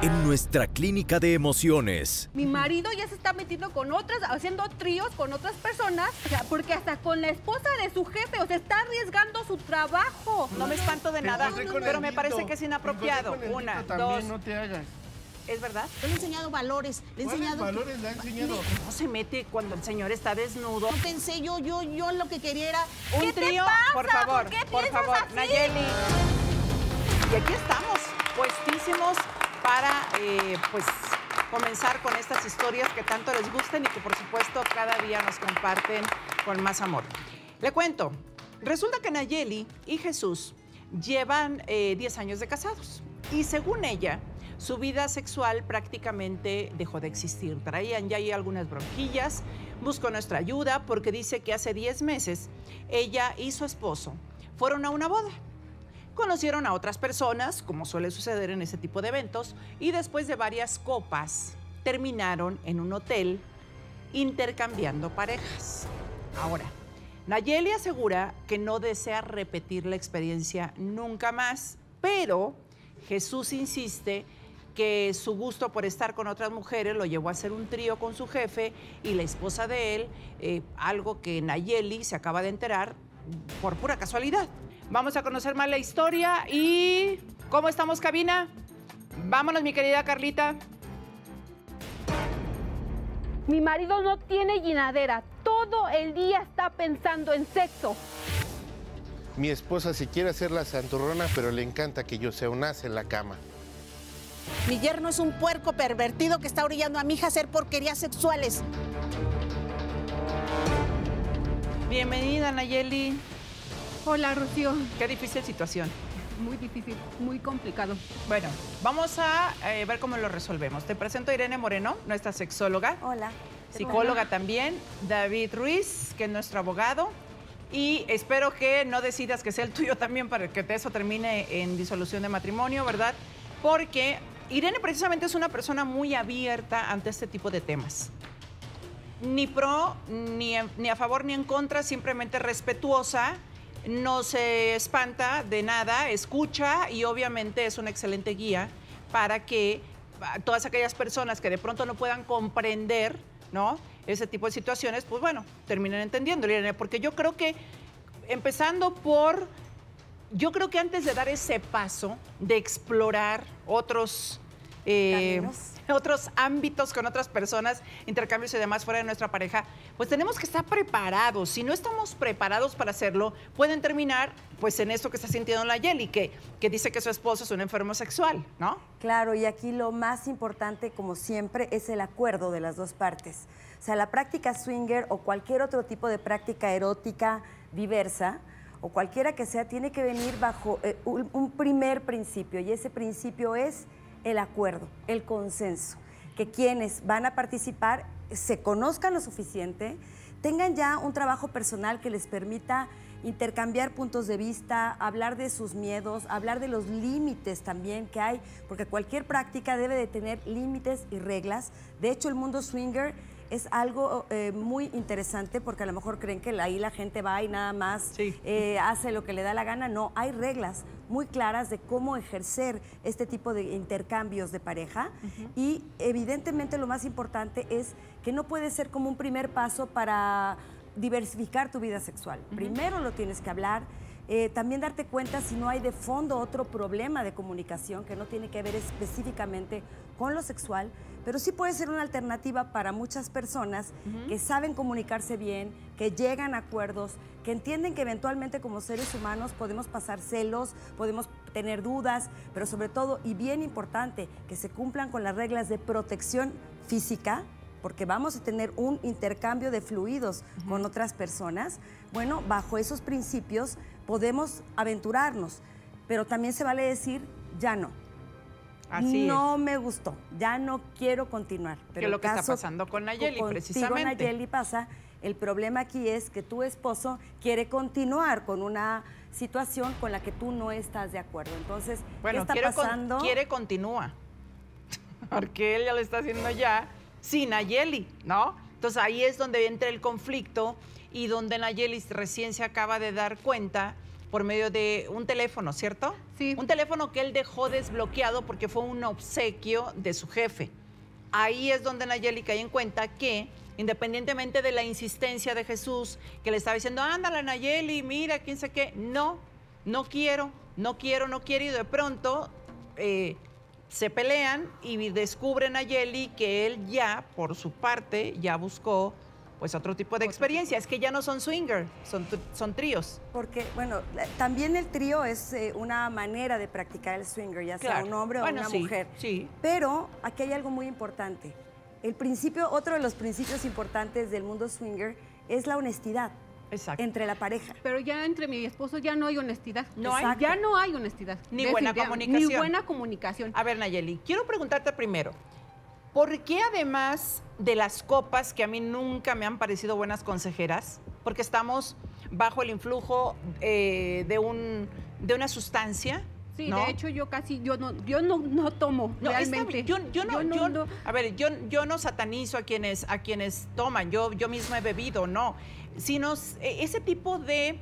en nuestra clínica de emociones. Mi marido ya se está metiendo con otras, haciendo tríos con otras personas, o sea, porque hasta con la esposa de su jefe, o sea, está arriesgando su trabajo. No me espanto de nada, pero me parece que es inapropiado. Una, dos. No te hagas. ¿Es verdad? Yo le he enseñado valores, le he enseñado... valores le ha enseñado? No se mete cuando el señor está desnudo. No pensé, yo lo que quería era... Un trío, por favor, ¿Por qué así? Nayeli. Y aquí estamos, puestísimos para, pues, comenzar con estas historias que tanto les gustan y que, por supuesto, cada día nos comparten con más amor. Le cuento, resulta que Nayeli y Jesús llevan 10 años de casados y, según ella, su vida sexual prácticamente dejó de existir. Traían ya ahí algunas bronquillas. Buscó nuestra ayuda porque dice que hace 10 meses ella y su esposo fueron a una boda. Conocieron a otras personas, como suele suceder en ese tipo de eventos, y después de varias copas terminaron en un hotel intercambiando parejas. Ahora, Nayeli asegura que no desea repetir la experiencia nunca más, pero Jesús insiste que su gusto por estar con otras mujeres lo llevó a hacer un trío con su jefe y la esposa de él, algo que Nayeli se acaba de enterar por pura casualidad. Vamos a conocer más la historia y... ¿Cómo estamos, cabina? Vámonos, mi querida Carlita. Mi marido no tiene llenadera, todo el día está pensando en sexo. Mi esposa si quiere hacer la santurrona, pero le encanta que yo sea un as en la cama. Mi yerno es un puerco pervertido que está orillando a mi hija a hacer porquerías sexuales. Bienvenida, Nayeli. Hola, Rocío. Qué difícil situación. Muy difícil, muy complicado. Bueno, vamos a ver cómo lo resolvemos. Te presento a Irene Moreno, nuestra sexóloga. Hola. Psicóloga también. David Ruiz, que es nuestro abogado. Y espero que no decidas que sea el tuyo también para que eso termine en disolución de matrimonio, ¿verdad? Porque Irene precisamente es una persona muy abierta ante este tipo de temas. Ni pro, ni a favor, ni en contra, simplemente respetuosa, no se espanta de nada, escucha y obviamente es una excelente guía para que todas aquellas personas que de pronto no puedan comprender, ¿no?, ese tipo de situaciones, pues bueno, terminen entendiendo, Irene, porque yo creo que, empezando por... Yo creo que antes de dar ese paso de explorar otros ámbitos con otras personas, intercambios y demás fuera de nuestra pareja, pues tenemos que estar preparados. Si no estamos preparados para hacerlo, pueden terminar pues en esto que está sintiendo Nayeli, que dice que su esposo es un enfermo sexual, ¿no? Claro, y aquí lo más importante, como siempre, es el acuerdo de las dos partes. O sea, la práctica swinger o cualquier otro tipo de práctica erótica diversa, o cualquiera que sea, tiene que venir bajo un primer principio, y ese principio es el acuerdo, el consenso, que quienes van a participar se conozcan lo suficiente, tengan ya un trabajo personal que les permita intercambiar puntos de vista, hablar de sus miedos, hablar de los límites también que hay, porque cualquier práctica debe de tener límites y reglas. De hecho, el mundo swinger es algo muy interesante porque a lo mejor creen que ahí la gente va y nada más hace lo que le da la gana. No, hay reglas muy claras de cómo ejercer este tipo de intercambios de pareja y evidentemente lo más importante es que no puede ser como un primer paso para diversificar tu vida sexual. Primero lo tienes que hablar. También darte cuenta si no hay de fondo otro problema de comunicación que no tiene que ver específicamente con lo sexual, pero sí puede ser una alternativa para muchas personas que saben comunicarse bien, que llegan a acuerdos, que entienden que eventualmente como seres humanos podemos pasar celos, podemos tener dudas, pero sobre todo, y bien importante, que se cumplan con las reglas de protección física, porque vamos a tener un intercambio de fluidos con otras personas. Bueno, bajo esos principios podemos aventurarnos, pero también se vale decir, ya no. Así no me gustó, ya no quiero continuar. Pero que es lo que está pasando con Nayeli, precisamente. Nayeli pasa, el problema aquí es que tu esposo quiere continuar con una situación con la que tú no estás de acuerdo. Entonces, bueno, ¿qué está pasando? Continúa, porque él ya lo está haciendo ya sin Nayeli, ¿no? Entonces ahí es donde entra el conflicto y donde Nayeli recién se acaba de dar cuenta por medio de un teléfono, ¿cierto? Sí. Un teléfono que él dejó desbloqueado porque fue un obsequio de su jefe. Ahí es donde Nayeli cae en cuenta que, independientemente de la insistencia de Jesús, que le estaba diciendo, ándale, Nayeli, mira, quién sabe qué, no quiero, y de pronto se pelean y descubren a Nayeli que él ya, por su parte, ya buscó pues otro tipo de experiencia. Es que ya no son swinger, son tríos. Porque, bueno, también el trío es una manera de practicar el swinger, ya sea Claro. un hombre o Bueno, una sí, mujer. sí. Pero aquí hay algo muy importante. Otro de los principios importantes del mundo swinger es la honestidad Exacto. entre la pareja. Pero ya entre mi esposo ya no hay honestidad. No hay. Ya no hay honestidad. Ni buena Definitivamente. comunicación. Ni buena comunicación. A ver, Nayeli, quiero preguntarte primero, ¿por qué además de las copas, que a mí nunca me han parecido buenas consejeras, porque estamos bajo el influjo de una sustancia? Sí, ¿no? de hecho yo no tomo No, realmente. A ver, yo no satanizo a quienes toman, yo misma he bebido, no, sino ese tipo de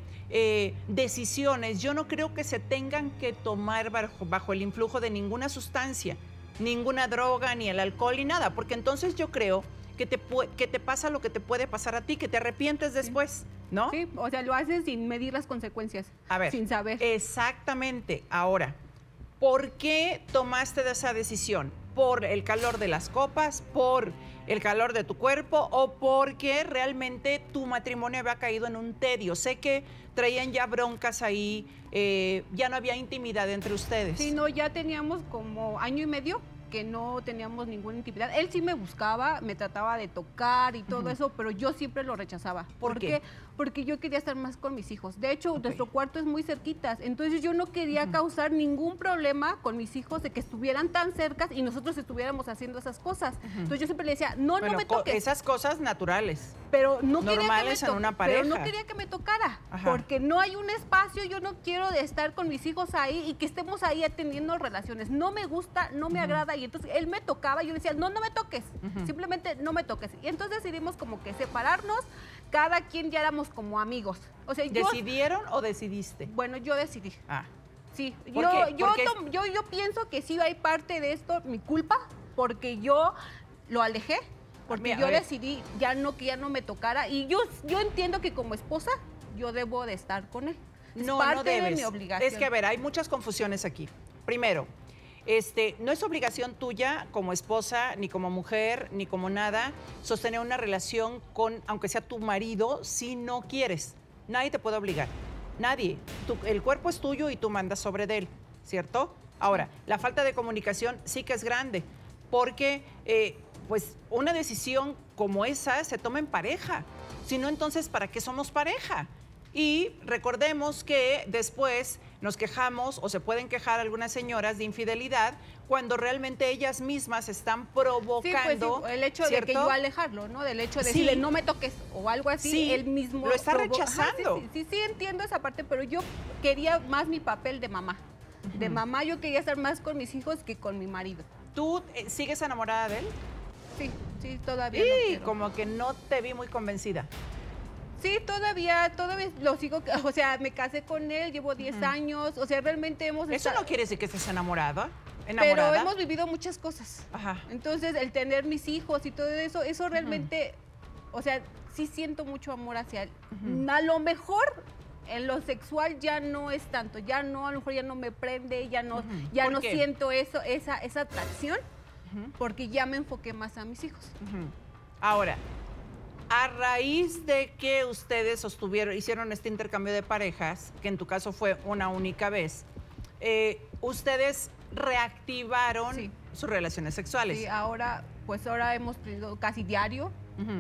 decisiones, yo no creo que se tengan que tomar bajo el influjo de ninguna sustancia, ninguna droga, ni el alcohol, ni nada, porque entonces yo creo que te pasa lo que te puede pasar a ti, que te arrepientes después, ¿no? Sí, o sea, lo haces sin medir las consecuencias. A ver, sin saber. Exactamente. Ahora, ¿por qué tomaste esa decisión? ¿Por el calor de las copas? ¿Por el calor de tu cuerpo? ¿O porque realmente tu matrimonio había caído en un tedio? Sé que traían ya broncas ahí, ya no había intimidad entre ustedes. Sí, no, ya teníamos como año y medio que no teníamos ninguna intimidad. Él sí me buscaba, me trataba de tocar y todo eso, pero yo siempre lo rechazaba. ¿Por qué? Porque yo quería estar más con mis hijos. De hecho, nuestro cuarto es muy cerquitas, entonces yo no quería causar ningún problema con mis hijos de que estuvieran tan cercas y nosotros estuviéramos haciendo esas cosas. Entonces yo siempre le decía, no me toques. Esas cosas naturales. Pero no quería que normales en una pareja. Pero no quería que me tocara, Ajá. porque no hay un espacio, yo no quiero de estar con mis hijos ahí y que estemos ahí atendiendo relaciones. No me gusta, no me agrada, y entonces él me tocaba y yo le decía, no me toques, simplemente no me toques. Y entonces decidimos como que separarnos, cada quien ya éramos como amigos. O sea, ¿Decidieron o decidiste? Bueno, yo decidí. Ah. Sí, ¿Por qué? yo pienso que sí hay parte de esto, mi culpa, porque yo lo alejé, porque Mira, yo a ver. decidí que ya no me tocara, y yo entiendo que como esposa yo debo de estar con él. Es parte de mi obligación. Es que, a ver, hay muchas confusiones aquí. Primero, no es obligación tuya como esposa, ni como mujer, ni como nada, sostener una relación con, aunque sea tu marido, si no quieres. Nadie te puede obligar. Nadie. El cuerpo es tuyo y tú mandas sobre de él, ¿cierto? Ahora, la falta de comunicación sí que es grande, porque pues una decisión como esa se toma en pareja. Si no, entonces, ¿para qué somos pareja? Y recordemos que después nos quejamos, o se pueden quejar algunas señoras, de infidelidad, cuando realmente ellas mismas están provocando. Sí, pues sí, el hecho ¿cierto? de que yo alejarlo, ¿no? Del hecho de Sí. decirle no me toques o algo así, Sí, él mismo lo está Ajá, rechazando. sí, entiendo esa parte, pero yo quería más mi papel de mamá. De mamá yo quería estar más con mis hijos que con mi marido. ¿Tú sigues enamorada de él? Sí, todavía lo Y quiero. como que no te vi muy convencida. Sí, todavía lo sigo, o sea, me casé con él, llevo 10 años, o sea, realmente hemos Eso estado- no quiere decir que estés enamorada. Pero hemos vivido muchas cosas. Ajá. Entonces, el tener mis hijos y todo eso, eso realmente, o sea, sí siento mucho amor hacia él. A lo mejor en lo sexual ya no es tanto, ya no, a lo mejor ya no me prende, ya no ¿Por qué? siento esa atracción, porque ya me enfoqué más a mis hijos. Ahora, a raíz de que ustedes hicieron este intercambio de parejas, que en tu caso fue una única vez, ustedes reactivaron Sí. sus relaciones sexuales. Sí, ahora hemos tenido casi diario,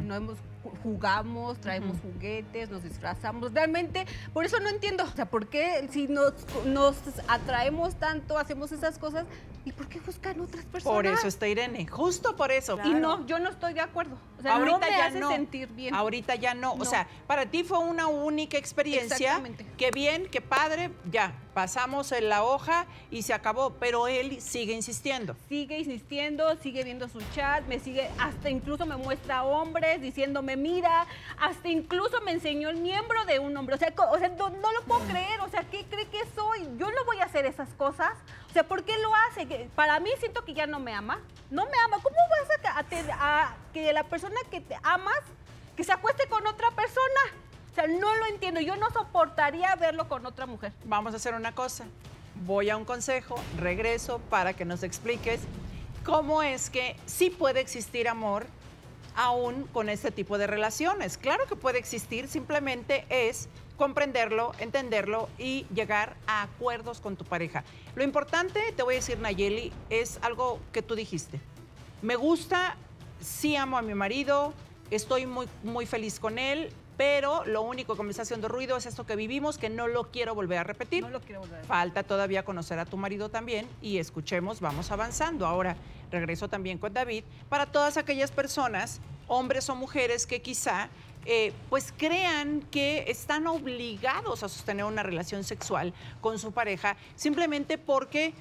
jugamos, traemos juguetes, nos disfrazamos. Realmente, por eso no entiendo, o sea, ¿por qué si nos atraemos tanto, hacemos esas cosas, y por qué buscan otras personas? Por eso está Irene, justo por eso. Y no, yo no estoy de acuerdo. O sea, Ahorita no me ya hace no. sentir bien. Ahorita ya no. No. O sea, para ti fue una única experiencia. Exactamente. Qué bien, qué padre, ya, pasamos en la hoja y se acabó. Pero él sigue insistiendo. Sigue insistiendo, sigue viendo su chat, hasta incluso me muestra hombres diciéndome me mira, hasta incluso me enseñó el miembro de un hombre. O sea, no lo puedo creer. O sea, ¿qué cree que soy? Yo no voy a hacer esas cosas. O sea, ¿por qué lo hace? Para mí siento que ya no me ama. No me ama. ¿Cómo vas a que la persona que te amas, que se acueste con otra persona? O sea, no lo entiendo. Yo no soportaría verlo con otra mujer. Vamos a hacer una cosa. Voy a un consejo, regreso para que nos expliques cómo es que sí puede existir amor aún con este tipo de relaciones. Claro que puede existir, simplemente es comprenderlo, entenderlo y llegar a acuerdos con tu pareja. Lo importante, te voy a decir, Nayeli, es algo que tú dijiste. Me gusta, sí amo a mi marido, estoy muy feliz con él, pero lo único que me está haciendo ruido es esto que vivimos, que no lo quiero volver a repetir. No lo quiero volver a repetir. Falta todavía conocer a tu marido también y escuchemos, vamos avanzando. Ahora regreso también con David, para todas aquellas personas, hombres o mujeres, que quizá pues crean que están obligados a sostener una relación sexual con su pareja simplemente porque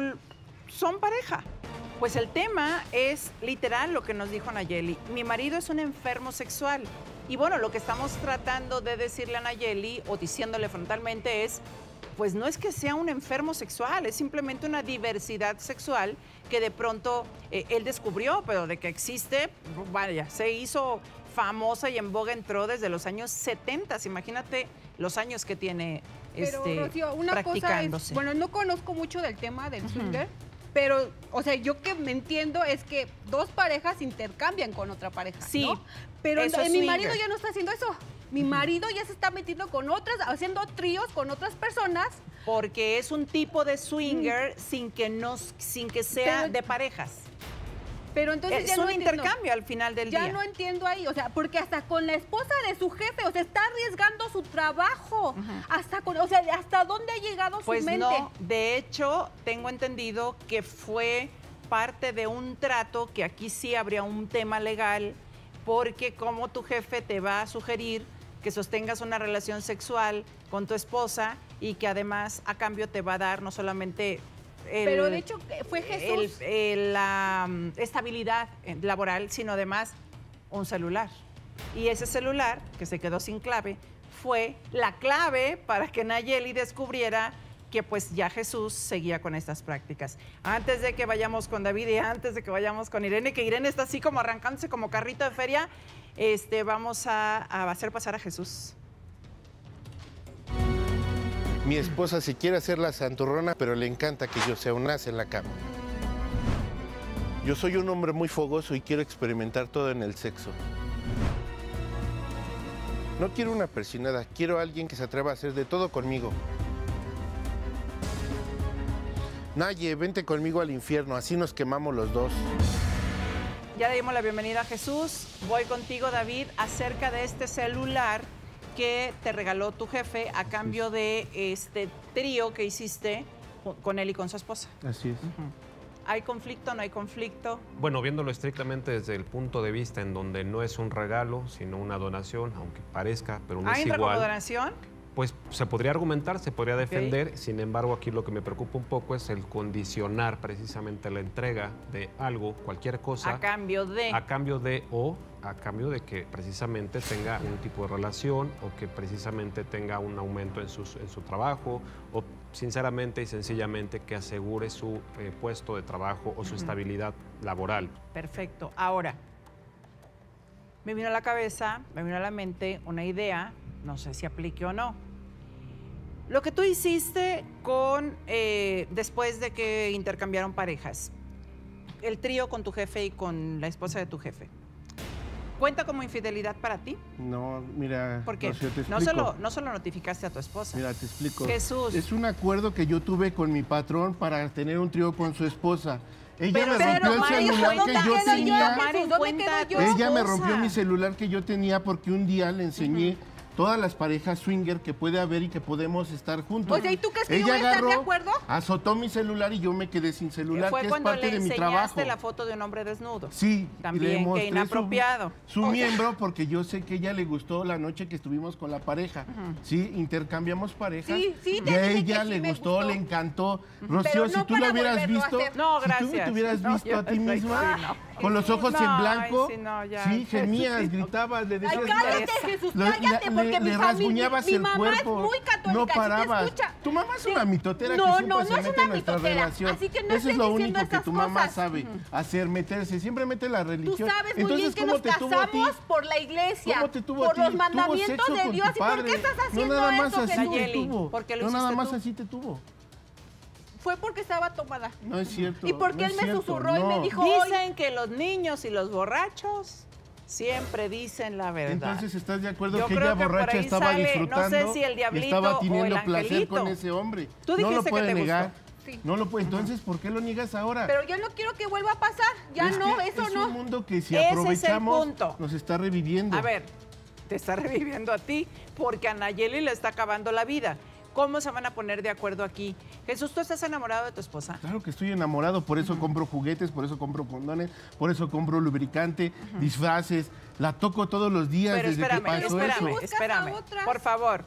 son pareja. Pues el tema es literal lo que nos dijo Nayeli. Mi marido es un enfermo sexual. Y bueno, lo que estamos tratando de decirle a Nayeli o diciéndole frontalmente es, pues no es que sea un enfermo sexual, es simplemente una diversidad sexual que de pronto él descubrió, pero de que existe, vaya, se hizo famosa y en boga entró desde los años 70. Imagínate los años que tiene Rocío, una practicándose. Cosa es, bueno, no conozco mucho del tema del swinger, pero, o sea, yo que me entiendo es que dos parejas intercambian con otra pareja, Sí, ¿no? Pero eso es mi swinger. marido ya no está haciendo eso. Mi marido ya se está metiendo con otras, haciendo tríos con otras personas. Porque es un tipo de swinger sin que sea Pero- de parejas. Pero entonces Es ya no un entiendo. intercambio al final del Ya día. no entiendo ahí, o sea, porque hasta con la esposa de su jefe, o sea, está arriesgando su trabajo. O sea, ¿hasta dónde ha llegado Pues su mente? no, de hecho, tengo entendido que fue parte de un trato, que aquí sí habría un tema legal, porque como tu jefe te va a sugerir que sostengas una relación sexual con tu esposa y que además a cambio te va a dar no solamente Pero de hecho fue Jesús. la estabilidad laboral, sino además un celular. Y ese celular, que se quedó sin clave, fue la clave para que Nayeli descubriera que pues ya Jesús seguía con estas prácticas. Antes de que vayamos con David y antes de que vayamos con Irene, que Irene está así como arrancándose como carrito de feria, vamos a hacer pasar a Jesús. Mi esposa si quiere hacer la santurrona, pero le encanta que yo sea un as en la cama. Yo soy un hombre muy fogoso y quiero experimentar todo en el sexo. No quiero una persinada, quiero a alguien que se atreva a hacer de todo conmigo. Naye, vente conmigo al infierno, así nos quemamos los dos. Ya le dimos la bienvenida a Jesús. Voy contigo, David, acerca de este celular que te regaló tu jefe a cambio de este trío que hiciste con él y con su esposa. Así es. ¿Hay conflicto? ¿No hay conflicto? Bueno, viéndolo estrictamente desde el punto de vista en donde no es un regalo, sino una donación, aunque parezca, pero no ¿Hay es entra como igual. donación? Pues se podría argumentar, se podría defender, sin embargo aquí lo que me preocupa un poco es el condicionar precisamente la entrega de algo, cualquier cosa, A cambio de... a cambio de que precisamente tenga un tipo de relación o que precisamente tenga un aumento en su trabajo o sinceramente y sencillamente que asegure su puesto de trabajo o su estabilidad laboral. Perfecto. Ahora, me vino a la cabeza, me vino a la mente una idea, no sé si aplique o no. Lo que tú hiciste después de que intercambiaron parejas, el trío con tu jefe y con la esposa de tu jefe, ¿cuenta como infidelidad para ti? No, mira, ¿Por qué? Rocío, te No explico. se lo notificaste a tu esposa. Mira, te explico. Jesús. Es un acuerdo que yo tuve con mi patrón para tener un trío con su esposa. Ella me Pero, rompió el Mario, celular ¿dónde que yo quedo tenía. Tomar en ¿Dónde cuenta quedo a tu yo? Ella me esposa. rompió mi celular que yo tenía porque un día le enseñé todas las parejas swinger que puede haber y que podemos estar juntos. Oye, ¿y tú crees que Ella yo voy a estar de agarró, acuerdo? azotó mi celular y yo me quedé sin celular, Fue que es cuando parte le de mi trabajo. enseñaste la foto de un hombre desnudo. Sí, y También, le qué mostré inapropiado. su miembro, porque yo sé que a ella le gustó la noche que estuvimos con la pareja. Sí, intercambiamos parejas. Sí, sí, y te a dije que ella sí le me gustó, gustó. le encantó. Pero Rocío, no si tú para la hubieras volverlo a visto, hacer. No, si tú gracias. te hubieras No, visto yo a ti estoy- misma, sí, no. con los ojos No, en ay, blanco, sí, no, ya. sí, gemías, gritabas, le Ay, decías... cállate, Jesús, cállate, porque mi le familia, rasguñabas mi el mamá cuerpo, es muy católica, no si te parabas. escucha. Tu mamá es una mitotera No, que siempre no, se no es mete una en nuestra mitotera, relación. así que no Eso estés es lo diciendo único que esas tu mamá cosas. sabe, hacer, meterse, siempre mete la Tú religión. sabes muy Entonces, bien que ¿cómo nos te tuvo a ti? casamos por la iglesia, ¿Cómo te tuvo a por ti? los Tuvo mandamientos sexo de con Dios. tu ¿Y por padre. qué estás haciendo No, nada más eso, así Jesús? te Nayeli, tuvo. ¿por qué lo No, nada hiciste más tú? así te tuvo. Fue porque estaba tomada. No es cierto. ¿Y por qué no él es me cierto, susurró y me no. dijo, hoy? Dicen que los niños y los borrachos siempre dicen la verdad. Entonces, ¿estás de acuerdo Yo que creo ella que por borracha ahí estaba sale, no sé disfrutando si el y diablito estaba o teniendo el placer angelito? con ese hombre? Tú No lo dijiste que puede te gustó. negar. Sí. No lo puede. Entonces, ¿por qué lo niegas ahora? Pero yo no quiero que vuelva a pasar. Ya Es no, que eso es no. un mundo que si Ese es el aprovechamos punto. nos está reviviendo. A ver, te está reviviendo a ti porque a Nayeli le está acabando la vida. ¿Cómo se van a poner de acuerdo aquí? Jesús, ¿tú estás enamorado de tu esposa? Claro que estoy enamorado, por eso compro juguetes, por eso compro condones, por eso compro lubricante, disfraces. La toco todos los días Pero desde espérame, que pasó espérame, eso. Buscas espérame. a otras. Por favor.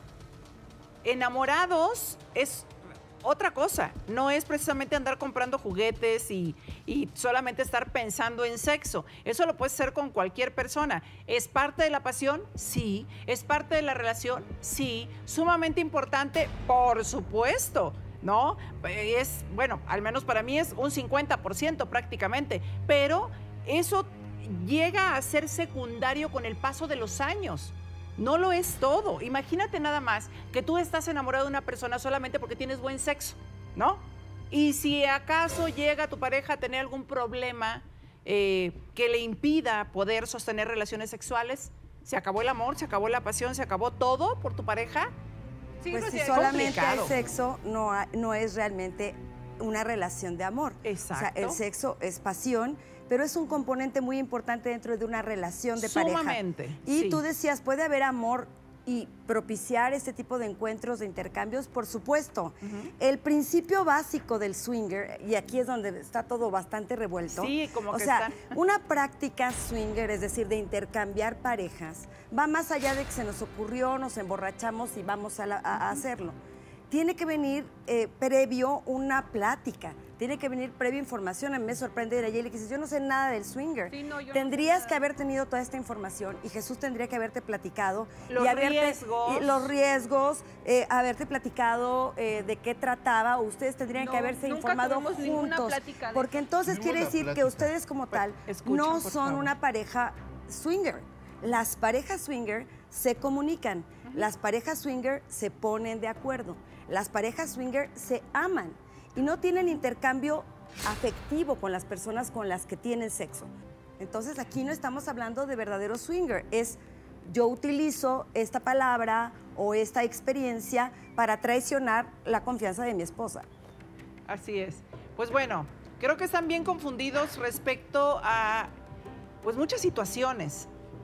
Enamorados es otra cosa. No es precisamente andar comprando juguetes y solamente estar pensando en sexo. Eso lo puedes hacer con cualquier persona. ¿Es parte de la pasión? Sí. ¿Es parte de la relación? Sí. Sumamente importante, por supuesto. ¿No? Es, bueno, al menos para mí es un 50% prácticamente. Pero eso llega a ser secundario con el paso de los años. No lo es todo. Imagínate nada más que tú estás enamorado de una persona solamente porque tienes buen sexo, ¿no? Y si acaso llega tu pareja a tener algún problema que le impida poder sostener relaciones sexuales, se acabó el amor, se acabó la pasión, se acabó todo por tu pareja. Sí, Pues no si sé, solamente hay complicado. sexo, no es realmente una relación de amor. Exacto. O sea, el sexo es pasión, pero es un componente muy importante dentro de una relación de pareja. Sumamente, Y sí. tú decías, ¿puede haber amor y propiciar este tipo de encuentros, de intercambios? Por supuesto. El principio básico del swinger, y aquí es donde está todo bastante revuelto. Sí, como o que sea, están- una práctica swinger, es decir, de intercambiar parejas, va más allá de que se nos ocurrió, nos emborrachamos y vamos a hacerlo. Tiene que venir previo una plática, tiene que venir previo información. A mí me sorprende de Nayeli que dices, yo no sé nada del swinger. Sí, no, yo no sé Tendrías nada. que haber tenido toda esta información y Jesús tendría que haberte platicado. Los y haberte, riesgos. y los riesgos, haberte platicado de qué trataba. Ustedes tendrían No, que haberse nunca informado tuvimos ninguna juntos. plática de Porque entonces Tuvimos quiere la decir que plática. ustedes como tal escuchen, no por son favor. una pareja swinger. Las parejas swinger se comunican, las parejas swinger se ponen de acuerdo, las parejas swinger se aman y no tienen intercambio afectivo con las personas con las que tienen sexo. Entonces aquí no estamos hablando de verdadero swinger, es yo utilizo esta palabra o esta experiencia para traicionar la confianza de mi esposa. Así es. Pues bueno, creo que están bien confundidos respecto a pues muchas situaciones.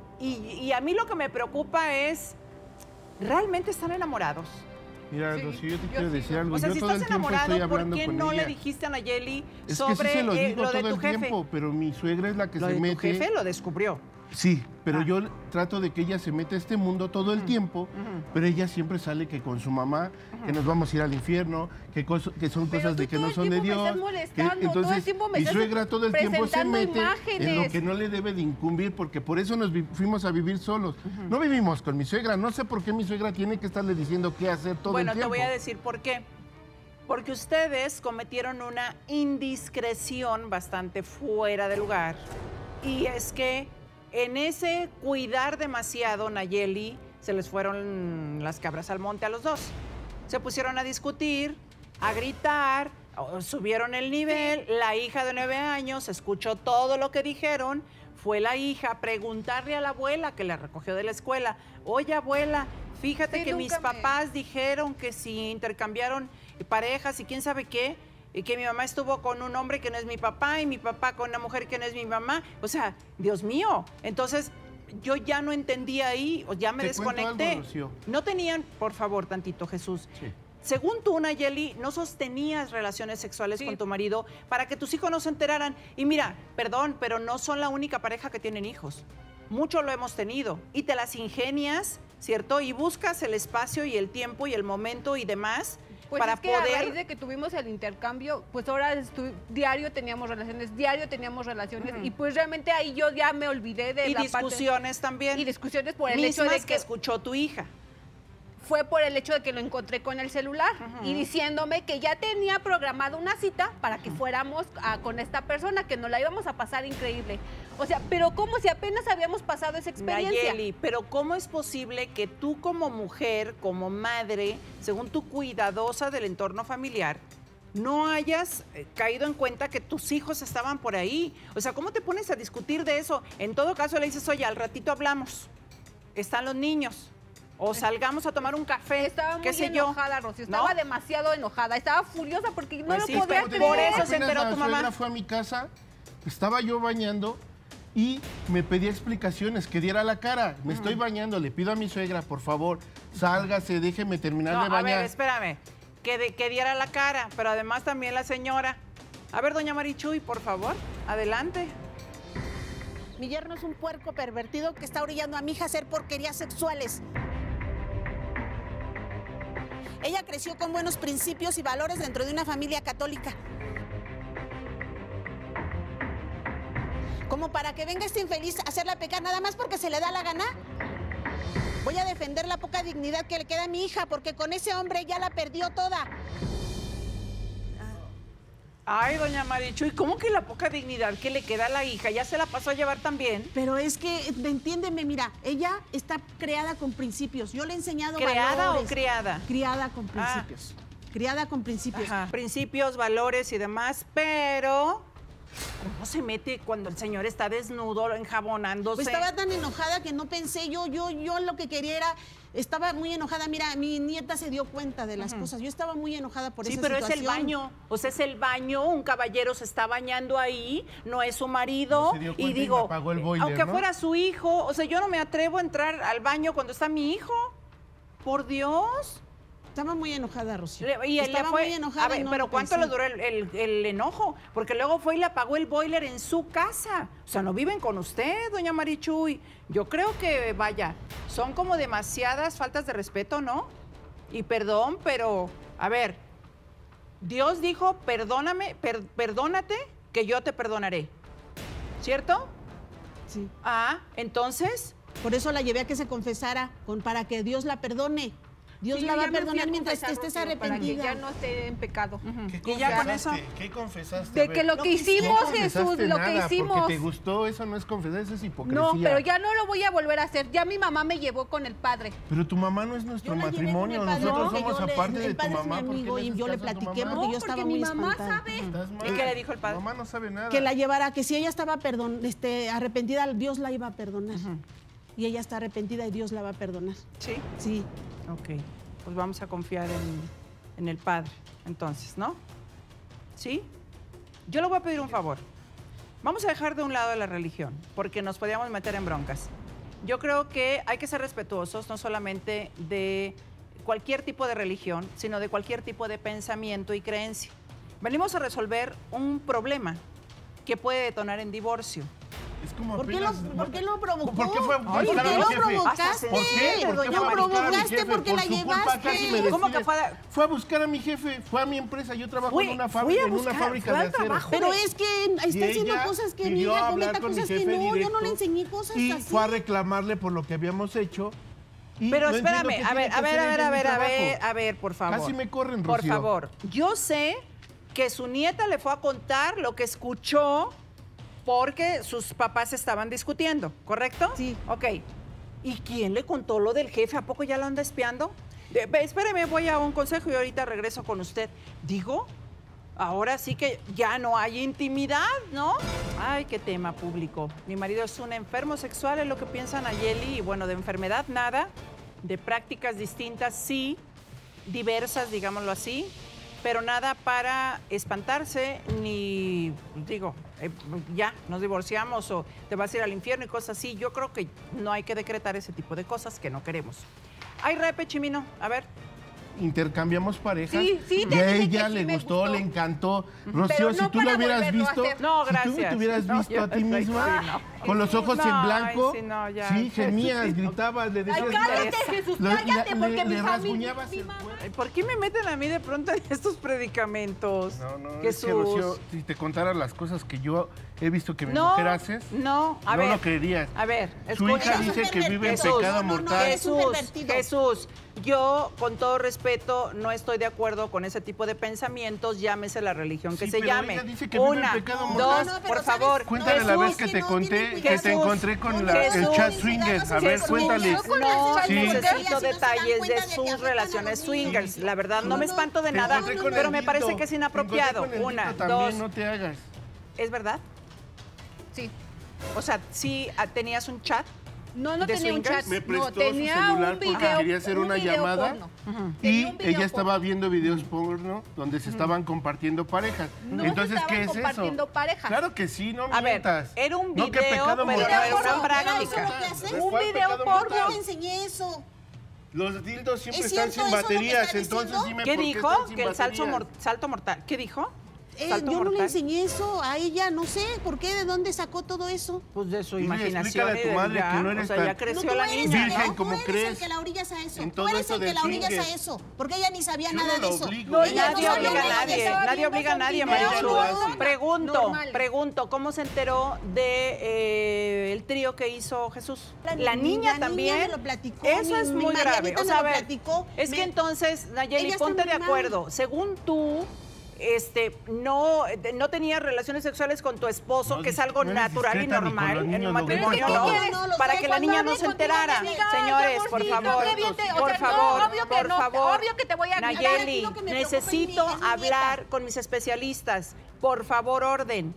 Y a mí lo que me preocupa es, ¿realmente están enamorados? Mira, Sí, Rocío, yo te yo quiero sí. decir algo. O sea, yo si todo el estás tiempo estoy enamorado, ¿por hablando qué con no ella. le dijiste a Nayeli Es sobre que sí se lo digo lo de todo tu el jefe? tiempo, pero mi suegra es la que Lo se de mete. tu jefe lo descubrió. Sí, pero Ah. yo trato de que ella se meta a este mundo todo el tiempo, pero ella siempre sale que con su mamá, que nos vamos a ir al infierno, que son Pero cosas tú de que todo no el son de tiempo me Dios. estás molestando, todo el tiempo me mi estás suegra todo el tiempo se presentando mete en imágenes. lo que no le debe de incumbir, porque por eso fuimos a vivir solos. No vivimos con mi suegra, no sé por qué mi suegra tiene que estarle diciendo qué hacer todo Bueno, el te tiempo. voy a decir por qué. Porque ustedes cometieron una indiscreción bastante fuera de lugar. Y es que en ese cuidar demasiado, Nayeli, se les fueron las cabras al monte a los dos. Se pusieron a discutir, a gritar, subieron el nivel. La hija de 9 años escuchó todo lo que dijeron. Fue la hija a preguntarle a la abuela que la recogió de la escuela. Oye, abuela, fíjate Sí, que mis nunca me- papás dijeron que si intercambiaron parejas y quién sabe qué, y que mi mamá estuvo con un hombre que no es mi papá y mi papá con una mujer que no es mi mamá. O sea, Dios mío. Entonces, yo ya no entendí ahí, o ya me Te cuento desconecté. algo, Rocío. No tenían, por favor, tantito, Jesús. Sí. Según tú, Nayeli, no sostenías relaciones sexuales con tu marido para que tus hijos no se enteraran. Y mira, perdón, pero no son la única pareja que tienen hijos. Mucho lo hemos tenido. Y te las ingenias, ¿cierto? Y buscas el espacio y el tiempo y el momento y demás Pues para es que a poder... raíz de que tuvimos el intercambio, pues ahora diario teníamos relaciones, y pues realmente ahí yo ya me olvidé de Y la discusiones parte, también. y discusiones por el Mismas hecho de que que escuchó tu hija. fue por el hecho de que lo encontré con el celular y diciéndome que ya tenía programada una cita para que fuéramos con esta persona, que nos la íbamos a pasar increíble. O sea, pero como si apenas habíamos pasado esa experiencia. Nayeli, pero ¿cómo es posible que tú como mujer, como madre, según tú cuidadosa del entorno familiar, no hayas caído en cuenta que tus hijos estaban por ahí? O sea, ¿cómo te pones a discutir de eso? En todo caso le dices, oye, al ratito hablamos, están los niños. O salgamos a tomar un café, Estaba muy qué sé yo. enojada, Rocío. ¿No? Estaba demasiado enojada. Estaba furiosa porque no Pues lo sí, podía pero por creer. eso se Apenas enteró la tu mamá. suegra fue a mi casa, estaba yo bañando y me pedía explicaciones, que diera la cara. Me estoy bañando, le pido a mi suegra, por favor, sálgase, déjeme terminar No, de a bañar. ver, espérame. Que diera la cara, pero además también la señora. A ver, doña Marichuy, por favor, adelante. Mi yerno es un puerco pervertido que está orillando a mi hija a hacer porquerías sexuales. Ella creció con buenos principios y valores dentro de una familia católica. Como para que venga este infeliz a hacerla pecar nada más porque se le da la gana. Voy a defender la poca dignidad que le queda a mi hija porque con ese hombre ya la perdió toda. Ay, doña Marichuy, ¿cómo que la poca dignidad que le queda a la hija? ¿Ya se la pasó a llevar también? Pero es que, entiéndeme, mira, ella está creada con principios. Yo le he enseñado ¿Creada valores. o criada? Criada con principios. Criada con principios. Ajá. Principios, valores y demás, pero ¿cómo se mete cuando el señor está desnudo, enjabonándose? Pues estaba tan enojada que no pensé, yo lo que quería era, estaba muy enojada, mira, mi nieta se dio cuenta de las cosas, yo estaba muy enojada por Sí, esa pero situación. es el baño, o sea, es el baño, un caballero se está bañando ahí, no es su marido, No se dio y cuenta y digo, me apagó el boiler, aunque ¿no? fuera su hijo, o sea, yo no me atrevo a entrar al baño cuando está mi hijo, por Dios. Estaba muy enojada, Rocío. Y él estaba le fue, muy enojada. a ver, y no pero lo ¿cuánto le pensé. duró el enojo? Porque luego fue y le apagó el boiler en su casa. O sea, no viven con usted, doña Marichuy. Yo creo que, vaya, son como demasiadas faltas de respeto, ¿no? Y perdón, pero, a ver, Dios dijo, perdóname, perdónate, que yo te perdonaré. ¿Cierto? Sí. Ah, entonces, Por eso la llevé a que se confesara, para que Dios la perdone. Dios Sí, la yo va a ya me fui perdonar mientras confesar, estés Rocío, para que arrepentida. ya no esté en pecado. ¿Qué Y ya con confesaste? eso- ¿Qué confesaste? De A que ver, lo que no hicimos, Jesús, confesaste lo que nada, hicimos. Porque te gustó, eso no es confesar, eso es hipocresía. No, pero ya no lo voy a volver a hacer. Ya mi mamá me llevó con el padre. Pero tu mamá no es nuestro Yo la llevé con matrimonio, el padre nosotros porque somos yo le- aparte de el tu padre es mi mamá. ¿por qué amigo le y haces yo le caso a tu platiqué mamá? porque yo No, estaba porque muy mi mamá espantada. sabe. Estás mal. ¿y qué le dijo el padre? Tu mamá no sabe nada. Que la llevara, que si ella estaba arrepentida, Dios la iba a perdonar. Y ella está arrepentida y Dios la va a perdonar. Sí. Sí. Ok, pues vamos a confiar en el Padre, entonces, ¿no? ¿Sí? Yo le voy a pedir un favor. Vamos a dejar de un lado la religión, porque nos podíamos meter en broncas. Yo creo que hay que ser respetuosos, no solamente de cualquier tipo de religión, sino de cualquier tipo de pensamiento y creencia. Venimos a resolver un problema que puede detonar en divorcio. Es como ¿Por qué apenas- lo provocó? ¿Por qué fue a Ay, buscar ¿por a qué mi lo jefe? provocaste? ¿Por qué? ¿Por qué Lo fue a buscar a mi provocaste jefe? porque la Por su culpa llevaste. casi me ¿Cómo que despides. fue Fue a buscar a mi jefe, fue a mi empresa, yo trabajo Fui- en una fui a fábrica, buscar, fue de al acero. trabajo. Pero es que está Y haciendo ella cosas que mi pidió hija hablar comenta con mi cosas que jefe no, yo no directo le enseñé cosas y así. fue a reclamarle por lo que habíamos hecho. Y Pero no entiendo espérame, qué a tiene ver, que a ver, hacer a ver, ella a en mi ver, a ver, trabajo. a ver, por favor. Casi me corren, Por Rocío. favor, yo sé que su nieta le fue a contar lo que escuchó porque sus papás estaban discutiendo, ¿correcto? Sí. Ok. ¿Y quién le contó lo del jefe? ¿A poco ya lo anda espiando? Espéreme, voy a un consejo y ahorita regreso con usted. Digo, ahora sí que ya no hay intimidad, ¿no? Ay, qué tema público. Mi marido es un enfermo sexual, es lo que piensa Nayeli, y bueno, de enfermedad nada, de prácticas distintas sí, diversas, digámoslo así, pero nada para espantarse, ni, digo, ya, nos divorciamos o te vas a ir al infierno y cosas así. Yo creo que no hay que decretar ese tipo de cosas que no queremos. Ay, repe, Chimino, a ver. Intercambiamos parejas. Sí, y te a dije ella que sí le me gustó, gustó. le encantó. Pero Rocío, si no tú lo para hubieras volverlo a visto, hacer. No, si tú gracias. te hubieras No, visto yo a ti estoy- misma, no. con los ojos en No, blanco, ay, sí, no, ya. sí, gemías, gritabas, le decías... Ay, cállate, Jesús, cállate, porque mi le familia... rasguñabas mi el mamá- cuerpo. Ay, ¿por qué me meten a mí de pronto en estos predicamentos? No, es Jesús. que, Rocío, si te contara las cosas que yo he visto que mi No, mujer hace, no, a no ver. lo creerías. A ver, Su hija escucha. dice que vive en Jesús, pecado no, no, mortal. es un pervertido. Jesús, yo con todo respeto no estoy de acuerdo con ese tipo de pensamientos, llámese la religión que Sí, se pero llame. ella dice que vive en Una, pecado dos, mortal. No, pero por ¿sabes? favor. Cuéntale la vez que te no, conté, tiene que cuidado. te encontré con Jesús, el chat swinger. A ver, Jesús, cuéntale. No Sí. necesito detalles de sus relaciones swingers. La verdad, no me espanto de Te nada, encontré con pero el me dildo. parece que es Te inapropiado. encontré con el Una, dildo dos. también, no te hagas. ¿Es verdad? Sí. O sea, sí tenías un chat. No ¿De tenía un swingers? chat. Me prestó no, tenía su celular un porque video, quería hacer un una video llamada. porno. Y Tenía un video ella estaba porno. viendo videos porno donde se estaban compartiendo parejas. No Entonces, se estaban ¿qué es compartiendo eso? parejas. Claro que sí, no A ver, mientas. era un No, que video, pecado pero mortal. era una Pero práctica. eso es lo que haces. ¿Cuál Un video pecado porno. mortal? Yo le enseñé eso. Los dildos siempre ¿Es están cierto sin eso lo que baterías, está entonces diciendo? dime ¿Qué por qué dijo? están sin Que el baterías. salto mortal. ¿Qué dijo? Yo ¿Salto no le mortal? enseñé eso a ella, no sé por qué, de dónde sacó todo eso. Pues de su Dile, imaginación. explícale a tu y de madre ya, que no eres o sea, tan- ya No, creció tú la eres niña. Virgen, ¿no? como Tú eres crees el que la orillas a eso. en Tú todo eres eso el que del la orillas a swinger. eso. Porque ella ni sabía Yo nada no la de eso. obligo, No, ella Nadie no obliga a sabe. nadie. Estaba Nadie viendo obliga a son nadie, videos Marichu. normal. Pregunto, ¿cómo se enteró de el trío que hizo Jesús? La niña también. me lo platicó. Eso es mi muy grave. Marianita O me sea, a lo ver, platicó. es que entonces, Nayeli, Ella está ponte de muy mal. acuerdo. Según tú, no tenías relaciones sexuales con tu esposo, No, que es algo no eres natural y discreta ni con normal los en niños, un lo matrimonio, vemos ¿no? todo. No, lo Para sé, que la cuando niña hable no se contigo, enterara. amiga, Señores, mi por amorcito, favor, qué bien te- o por sea, no, favor, obvio que por no, favor. obvio que te voy a gritar. Nayeli, Lo que me preocupa necesito es mi hablar nieta. con mis especialistas. Por favor, orden.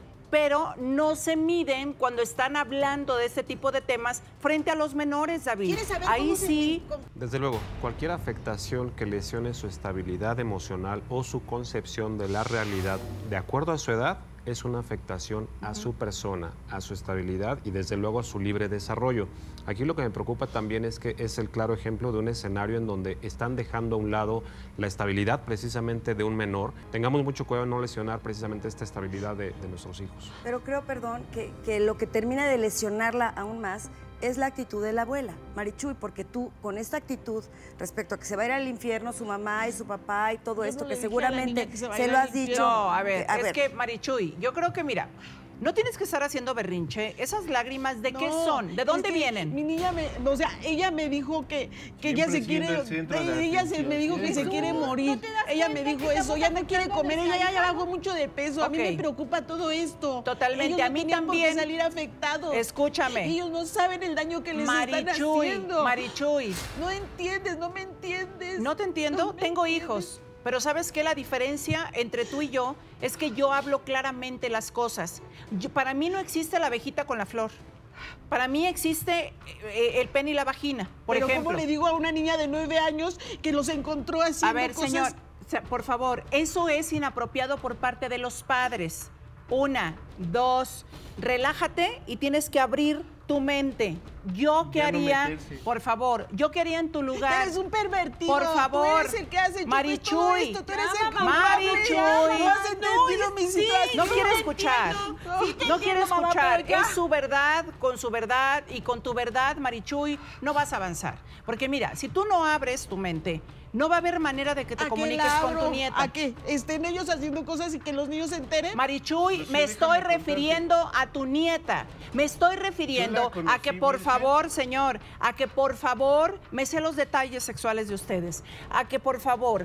Pero no se miden cuando están hablando de este tipo de temas frente a los menores, David. ¿Quieres saber Ahí cómo se- sí. Desde luego, cualquier afectación que lesione su estabilidad emocional o su concepción de la realidad de acuerdo a su edad es una afectación a su persona, a su estabilidad y desde luego a su libre desarrollo. Aquí lo que me preocupa también es que es el claro ejemplo de un escenario en donde están dejando a un lado la estabilidad precisamente de un menor. Tengamos mucho cuidado en no lesionar precisamente esta estabilidad de nuestros hijos. Pero creo, perdón, que lo que termina de lesionarla aún más es la actitud de la abuela, Marichuy, porque tú con esta actitud respecto a que se va a ir al infierno su mamá y su papá y todo Yo esto no que le dije a la seguramente niña que se va a se ir lo al has dicho. infierno. No, a ver, que Marichuy, yo creo que mira, no tienes que estar haciendo berrinche. Esas lágrimas, ¿de qué No, son? ¿De dónde es que vienen? Mi niña ella me dijo que ella se Siempre quiere, siendo el centro de ella atención, me dijo que se siempre. quiere morir. Ella me dijo eso, ya no quiere comer, ella ya bajó mucho de peso. A mí Ok. me preocupa todo esto. Totalmente, Ellos no a mí tenían por qué también. salir afectados. Escúchame. Ellos no saben el daño que les están Marichuy, haciendo. Marichuy, No entiendes, no me entiendes. ¿no te entiendo? No me Tengo entiendes. hijos. Pero ¿sabes qué? La diferencia entre tú y yo es que yo hablo claramente las cosas. Para mí no existe la abejita con la flor. Para mí existe el pene y la vagina, por Pero ejemplo. ¿cómo le digo a una niña de 9 años que los encontró haciendo A ver, cosas? señor, por favor, eso es inapropiado por parte de los padres. 1, 2, relájate y tienes que abrir tu mente. ¿Yo qué Ya no haría? meterse. Por favor, ¿yo qué haría en tu lugar? Eres un pervertido. Por favor. Tú eres el que hace todo Marichuy. esto. Tú eres el Ya, culpable. Marichuy. No has entendido mi situación. No quiere escuchar. No quiere mamá, escuchar. pero ya. Es su verdad, con su verdad y con tu verdad, Marichuy, no vas a avanzar. Porque mira, si tú no abres tu mente, no va a haber manera de que te ¿A qué comuniques la con tu abro? nieta. ¿A qué? ¿Estén ellos haciendo cosas y que los niños se enteren? Marichuy, Pues sí, me estoy déjame refiriendo a tu nieta. Me estoy refiriendo Yo la a que conocí por virgen. favor, señor, a que por favor me sé los detalles sexuales de ustedes. A que por favor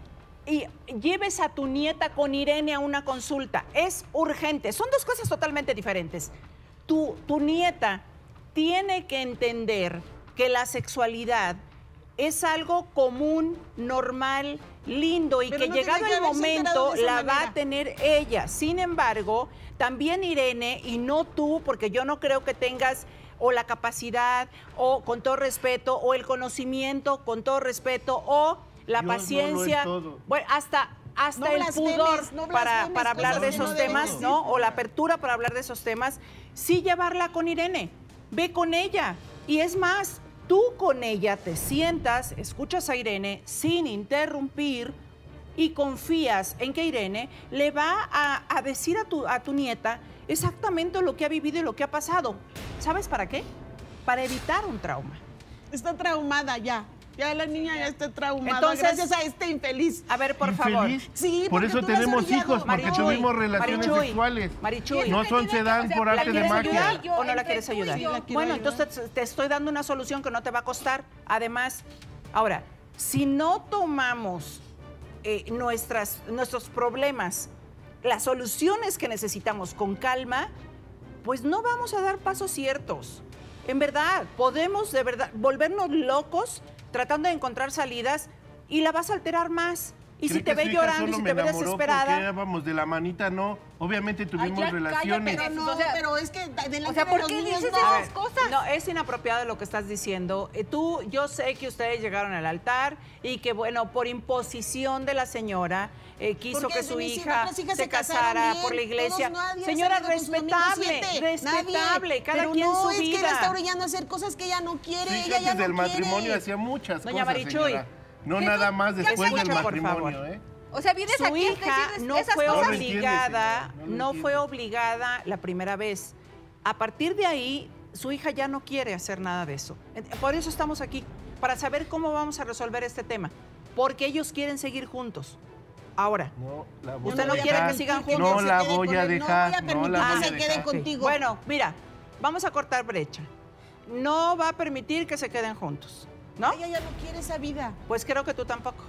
y lleves a tu nieta con Irene a una consulta. Es urgente. Son dos cosas totalmente diferentes. Tu nieta tiene que entender que la sexualidad es algo común, normal, lindo y Pero que no llegado tenía que el haberse enterado momento de esa la va manera. a tener ella. Sin embargo, también Irene y no tú, porque yo no creo que tengas o la capacidad o con todo respeto o el conocimiento con todo respeto o la Dios no lo es paciencia. todo. Bueno, hasta hasta No el blasfemes, pudor no para blasfemes hablar de cosas que esos no deben temas, decir. ¿no? O la apertura para hablar de esos temas, sí llevarla con Irene. Ve con ella. Y es más, tú con ella te sientas, escuchas a Irene sin interrumpir y confías en que Irene le va a decir a tu nieta exactamente lo que ha vivido y lo que ha pasado. ¿Sabes para qué? Para evitar un trauma. Está traumada ya. Ya la niña ya está traumada. Entonces, gracias a este infeliz. A ver, por favor. Infeliz. Sí, Por porque eso tú la has tenemos orillado. hijos, porque Marichuy, tuvimos relaciones Marichuy, sexuales. Marichuy. No que son tiene que- sedán o sea, por ¿La arte de quieres magia. ayudar Yo, o no la entre quieres tú y ayudar? yo. La quiero Bueno, ayudar. entonces te estoy dando una solución que no te va a costar. Además, ahora, si no tomamos nuestros problemas, las soluciones que necesitamos con calma, pues no vamos a dar pasos ciertos. En verdad, podemos de verdad volvernos locos tratando de encontrar salidas y la vas a alterar más. Y si ¿Cree te que ve su hija llorando y solo si me te ve enamoró desesperada. porque éramos de la manita? No, obviamente tuvimos ya, relaciones. cállate. Pero no, O sea, pero es que delante o sea, de ¿por los qué niños dices no. esas cosas? No, es inapropiado lo que estás diciendo. Yo sé que ustedes llegaron al altar y que, bueno, por imposición de la señora, quiso Porque que su mis hija otras hijas se se casaron casara bien, por la iglesia. todos nadie ha Señora, salido con su domingo 7, respetable, nadie. cada Pero quien no, su es que vida. la está orillando a hacer cosas que ella no quiere, Su ella hija ya antes no del quiere. matrimonio hacía muchas Doña cosas, Marichuy, señora. No Jesús, nada más ya después del escucha, por matrimonio, favor. ¿eh? O sea, vienes Su aquí a hija decir no esas fue cosas. No lo entiende, obligada, señora, no lo no fue entiende. obligada la primera vez. A partir de ahí, su hija ya no quiere hacer nada de eso. Por eso estamos aquí, para saber cómo vamos a resolver este tema. Porque ellos quieren seguir juntos. Ahora, No, la voy ¿Usted a no quiere dejar. que sigan Que juntos? No se la quede voy con a él, dejar. No voy a permitir No la que voy a se queden dejar. contigo. bueno, mira, vamos a cortar brecha. No va a permitir que se queden juntos, ¿no? Ella ya no quiere esa vida. Pues creo que tú tampoco.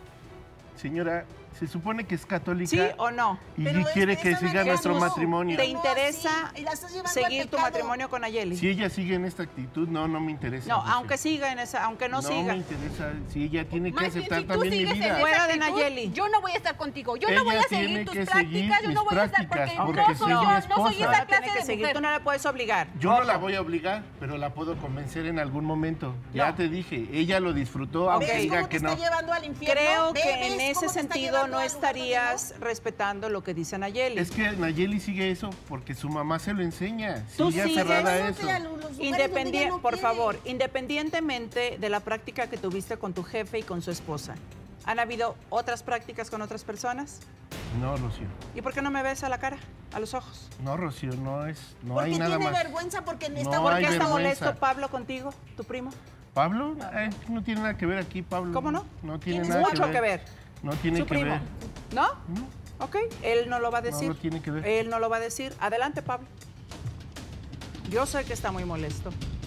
Señora, se supone que es católica. ¿Sí o no? Y Pero quiere de que esa siga manera nuestro no. matrimonio. ¿Te No, interesa sí, y la estás llevando al seguir tu pecado. matrimonio con Ayeli? Si ella sigue en esta actitud, no me interesa. No, Lucy. aunque siga en esa, aunque no No siga. me interesa. Si ella tiene que Más bien, aceptar si tú también mi sigues en vida. esa Fuera de actitud, Nayeli. yo no voy a estar contigo. Yo Ella no voy a tiene seguir tus que prácticas. seguir Yo mis no voy a estar prácticas, porque porque no soy soy mi yo, no soy esposa. esa Ahora tiene clase que de seguir, mujer. tú no la puedes obligar. Yo no Ojo. la voy a obligar, pero la puedo convencer en algún momento. Ya No. te dije, ella lo disfrutó, aunque ¿Ves diga cómo te que no. está llevando al infierno? Creo ¿Ves que en cómo ese te está sentido llevando no al lugar donde estarías respetando lo que dice Nayeli. Es que Nayeli sigue eso porque su mamá se lo enseña. Tú Sigue sigues. aferrada a Vete eso. a los lugares donde ella no Por quiere. favor, independientemente de la práctica que tuviste con tu jefe y con su esposa, ¿han habido otras prácticas con otras personas? No, Rocío. ¿Y por qué no me ves a la cara, a los ojos? No, Rocío, no es, no Porque hay nada tiene más. vergüenza porque No está ¿Por hay qué está vergüenza. molesto Pablo contigo, tu primo? ¿Pablo? No tiene nada que ver aquí, Pablo. ¿Cómo no? No tiene Tienes nada mucho que ver. No tiene Su que primo. ver. ¿No? No. Ok, él no lo va a decir. lo tiene que ver. Él no lo va a decir. Adelante, Pablo. Yo sé que está muy molesto.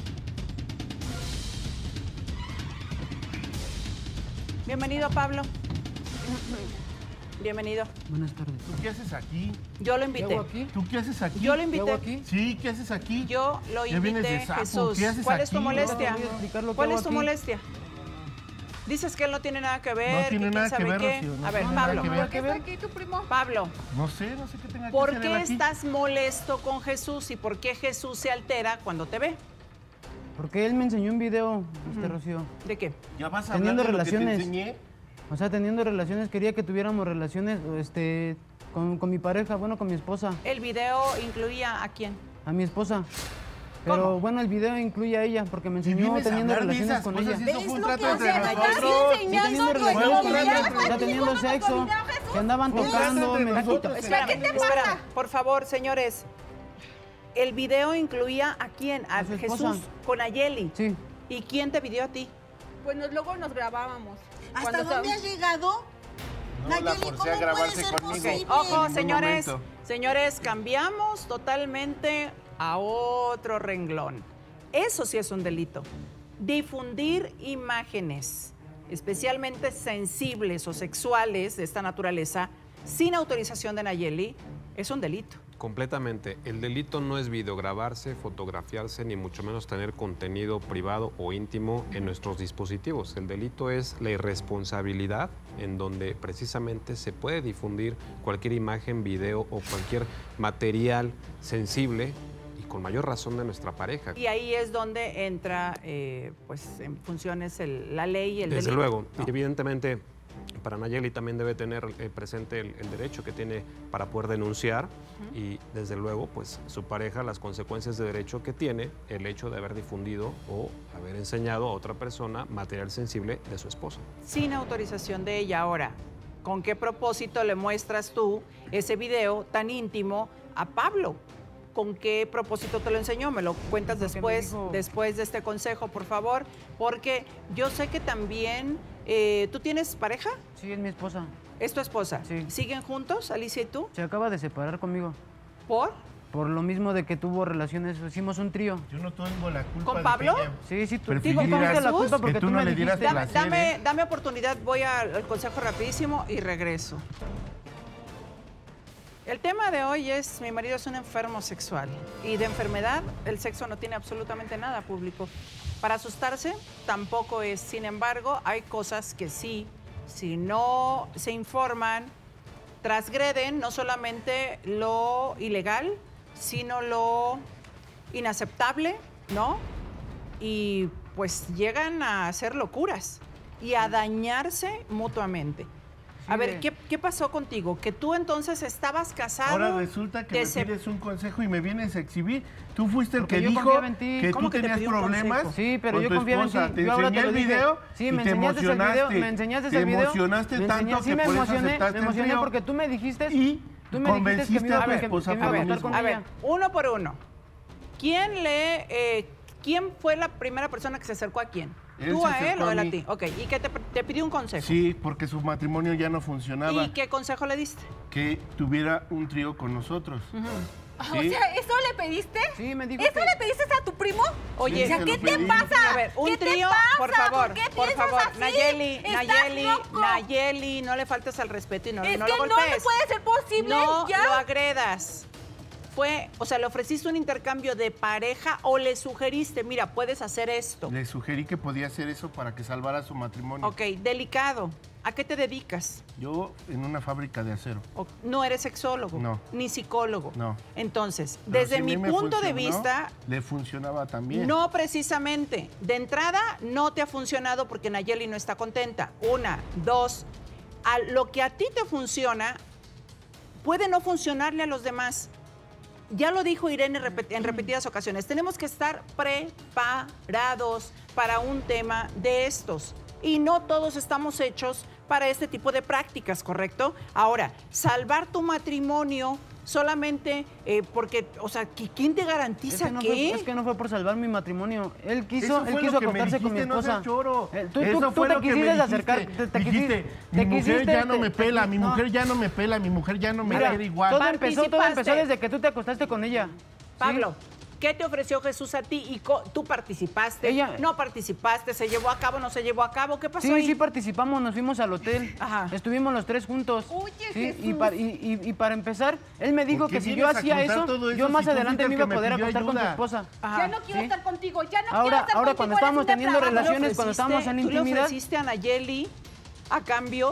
Bienvenido, Pablo. Bienvenido. Buenas tardes. ¿Tú qué haces aquí? Yo lo ¿Qué invité. hago aquí? ¿Tú qué haces aquí? Yo lo ¿Qué invité. hago aquí? Sí, ¿qué haces aquí? Yo lo Ya vienes invité, de sapo. Jesús. ¿Qué haces ¿Cuál es tu aquí? molestia? No, voy a explicar lo que ¿Cuál hago es tu aquí. molestia? Dices que él no tiene nada que ver. No tiene que quién nada que sabe ver, qué. Rocío, no A ver, tiene nada Pablo. que ver. ¿Por qué está aquí tu primo? Pablo, No sé qué tenga que ¿por hacer qué él aquí. estás molesto con Jesús y por qué Jesús se altera cuando te ve? Porque él me enseñó un video, Rocío. ¿De qué? ¿Ya vas a Teniendo hablar de lo que te relaciones. enseñé? O sea, teniendo relaciones, quería que tuviéramos relaciones con mi pareja, bueno, con mi esposa, ¿El video incluía a quién? a mi esposa. Pero ¿Cómo? bueno, el video incluye a ella porque me Y enseñó vienes a teniendo hablar de relaciones esas con cosas, ella. y eso ¿Ves fue un lo trato que entre hace? nosotros. Estás Y teniendo enseñando relaciones con tu ella, intimidad. ya teniendo ¿Cómo sexo, tu video, Jesús? que andaban Fue un trato tocando, entre me nosotros. Espérame, ¿Qué te espera, pasa? por favor, señores. ¿El video incluía a quién? A A su Jesús esposa. con Ayeli. Sí. ¿Y quién te pidió a ti? Pues luego nos grabábamos. ¿Hasta Cuando dónde has llegado? No la Nayeli, forcé ¿cómo a grabarse puede ser conmigo. posible? Ojo, En ningún señores. momento. Señores, cambiamos totalmente a otro renglón. Eso sí es un delito. Difundir imágenes, especialmente sensibles o sexuales de esta naturaleza, sin autorización de Nayeli, es un delito. Completamente. El delito no es videograbarse, fotografiarse, ni mucho menos tener contenido privado o íntimo en nuestros dispositivos. El delito es la irresponsabilidad en donde precisamente se puede difundir cualquier imagen, video o cualquier material sensible y con mayor razón de nuestra pareja. Y ahí es donde entra, pues, en funciones la ley y el Desde delito. luego, ¿no? y evidentemente para Nayeli también debe tener presente el derecho que tiene para poder denunciar y desde luego pues su pareja las consecuencias de derecho que tiene el hecho de haber difundido o haber enseñado a otra persona material sensible de su esposa. Sin autorización de ella. Ahora, ¿con qué propósito le muestras tú ese video tan íntimo a Pablo? ¿Con qué propósito te lo enseñó? Me lo cuentas después de este consejo, por favor, porque yo sé que también... ¿Tú tienes pareja? Sí, es mi esposa. ¿Es tu esposa? Sí. ¿Siguen juntos, Alicia y tú? Se acaba de separar conmigo. ¿Por? Por lo mismo de que tuvo relaciones, hicimos un trío. Yo no tengo la culpa. ¿Con Pablo? Sí, tú tuviste la culpa porque que tú tú no me le dieras dijiste. placer. Dame oportunidad, voy al consejo rapidísimo y regreso. El tema de hoy es, mi marido es un enfermo sexual y de enfermedad el sexo no tiene absolutamente nada público. Para asustarse tampoco es, sin embargo, hay cosas que sí, si no se informan, transgreden no solamente lo ilegal, sino lo inaceptable, ¿no? Y pues llegan a hacer locuras y a dañarse mutuamente. A ver, ¿qué pasó contigo? Que tú entonces estabas casado. Ahora resulta que me pides un consejo y me vienes a exhibir. Tú fuiste el que yo dijo confiaba en ti. que ¿Cómo tú que te tenías pidió un problemas. consejo? Sí, pero con yo tu confiaba en ti. esposa. Te Yo ahora enseñé te el lo dije. video Sí, y me te enseñaste ese video. emocionaste. Me enseñaste Te ese video. emocionaste tanto sí, que me por eso emocioné. aceptaste Me el emocioné trío. porque tú me dijiste. Y tú me dijiste que me convenciste iba a tu a esposa que me iba a por lo acostar mismo. con A ver, ella. uno por uno. ¿Quién fue la primera persona que se acercó a quién? Él ¿Tú se a él acercó o a él a mí. ti? Ok, ¿y qué te pidió un consejo? Sí, porque su matrimonio ya no funcionaba. ¿Y qué consejo le diste? Que tuviera un trío con nosotros. O sea, ¿eso le pediste? Sí, me dijo ¿Eso que- le pediste a tu primo? Oye, o sea, se ¿qué lo te pedí. pasa? A ver, un ¿Qué te trío, pasa? por favor, ¿Por qué por piensas favor. así? Nayeli, ¡Estás loco! Nayeli, no le faltes al respeto y no, Es no que lo no golpees. puede ser posible. No ya. lo agredas. ¿Le ofreciste un intercambio de pareja o le sugeriste, mira, puedes hacer esto? Le sugerí que podía hacer eso para que salvara su matrimonio. Ok, delicado. ¿A qué te dedicas? Yo en una fábrica de acero. No eres sexólogo, No. ni psicólogo. No. Entonces, Pero desde si a mi mí me punto de funcionó, vista, le funcionaba también. no precisamente. De entrada, no te ha funcionado porque Nayeli no está contenta. Una, dos, a lo que a ti te funciona puede no funcionarle a los demás. Ya lo dijo Irene en repetidas ocasiones. Tenemos que estar preparados para un tema de estos. Y no todos estamos hechos para este tipo de prácticas, ¿correcto? Ahora, salvar tu matrimonio solamente porque, o sea, ¿quién te garantiza qué? Es que no fue por salvar mi matrimonio. Él quiso, Eso fue lo que me acostarse con mi dijiste, no esposa. seas choro. Tú Eso fue te lo que me quisiste dijiste. acercar. Dijiste, mi mujer ya no me pela, mi mujer ya no me pela, mi mujer ya no me Mira, quiere igual. todo empezó Participaste. desde que tú te acostaste con ella. Pablo, ¿qué te ofreció Jesús a ti y tú participaste? Ella- ¿No participaste? ¿Se llevó a cabo? ¿No se llevó a cabo? ¿Qué pasó Sí, ahí? sí participamos, nos fuimos al hotel. Ajá. Estuvimos los tres juntos. Oye, Sí, Jesús. y para empezar, él me dijo ¿Por qué que si yo vienes a hacía contar eso, todo yo eso más si tú adelante fuiste me el iba a que me poder pidió acostar con tu ayuda? esposa. Ajá. Ya no quiero ¿sí? estar contigo, ya no quiero Ahora estar cuando contigo, estábamos eres un teniendo depravado. relaciones, cuando estábamos en ¿Tú le intimidad. ofreciste a Nayeli a cambio?